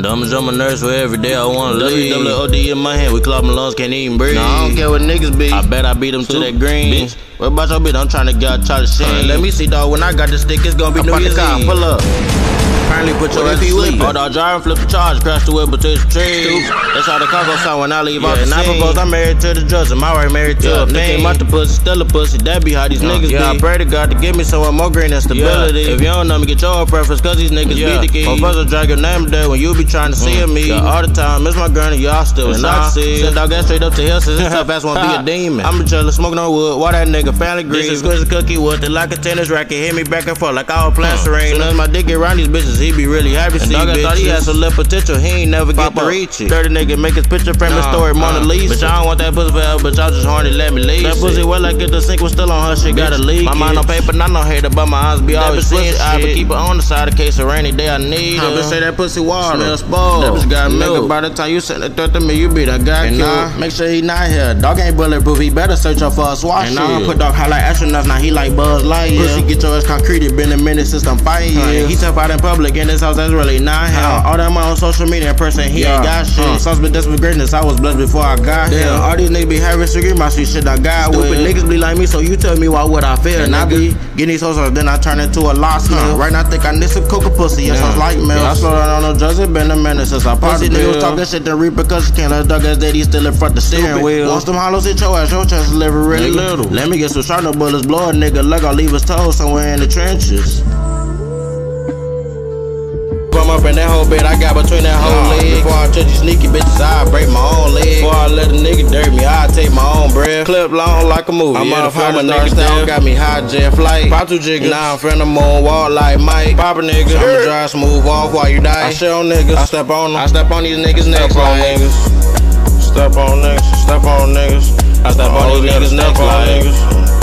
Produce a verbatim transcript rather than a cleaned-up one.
Diamonds on my nerves for every day I wanna leave. W O D in my hand, we clap my lungs, can't even breathe. Nah, I don't care what niggas be. I bet I beat them to that green. Bitch. What about your bitch? I'm tryna get out Charlie Sheen. Let me see, dog. When I got the stick, it's gonna be New Year's Eve. Pull up. Apparently put your ass to sleep. Hold on, driving, flip the charge, crash the whip between the trees. That's how the car go sound when I leave yeah, out the and scene. And I propose I'm married to the judge, I'm already married to yeah, a nigga came out the pussy, still a pussy. That be how these yeah, niggas yeah, be. I pray to God to give me someone more green and stability. Yeah. If you don't know me, get your preference, cause these niggas yeah. be the key. My brother drag your name there when you be trying to see mm. me. Yeah, all the time, miss my granny, y'all still in Saucee. Send dog gas straight up to hell, since this tough ass wanna be a demon. I'm a jealous, smoking on wood, why that nigga family green. This is squishy cookie with it like a tennis racket. Hit me back and forth like I was playing serene. Soon as my dick get around these bitches, he be really happy. And dog, I thought he had some little potential, he ain't never get to reach it. Dirty nigga make his picture frame the story Mona Lisa. Bitch, I don't want that pussy forever, but y'all just horny, let me leave. That pussy well like get the sink was still on her shit, gotta leak. My mind on paper, not no hater, but my eyes be always seeing shit. I be keep it on the side in case of rainy day I need her. Bitch say that pussy water, smell spoiled. That bitch got milk. By the time you send the threat to me, you be the guy killed. Make sure he not here. Dog ain't bulletproof, he better search up for a swat shit. And I don't put dog high like astronauts, now he like Buzz Lightyear. Pussy get your ass concrete, it been a minute since I'm fighting. He tough out in public, in this house that's really not him. All that money on social media in person, he yeah. ain't got shit. Uh. Sauce been desperate greatness, I was blessed before I got here. All these niggas be having secret, my sweet shit I got with. Stupid niggas be like me, so you tell me why would I feel? And I be getting these hoes, then I turn into a lost huh. Right now I think I need some coca pussy, yes, yeah. I like milk. Yeah, I slow down on no drugs, it been a minute since I popped it. Niggas talking shit, the repercussions can't let dog ass daddy still in front the steering wheel. Once them hollows hit your ass, your chest is living really little. Let me get some shot, no bullets, blow a nigga like I'll leave his toes somewhere in the trenches. I'm up in that whole bed, I got between that whole nah, leg. Before I touch you sneaky bitches, I break my own leg. Before I let a nigga dirt me, I take my own breath. Clip long like a movie. I'm yeah, on a nigga down, got me high jet flight. Pop two jiggers, now I'm finna moon walk like Mike. Pop a nigga, I'ma drive smooth off while you die. I shit on niggas, I step on them. I step on these niggas next like niggas. Step on niggas, step on niggas. I step on these niggas next like niggas.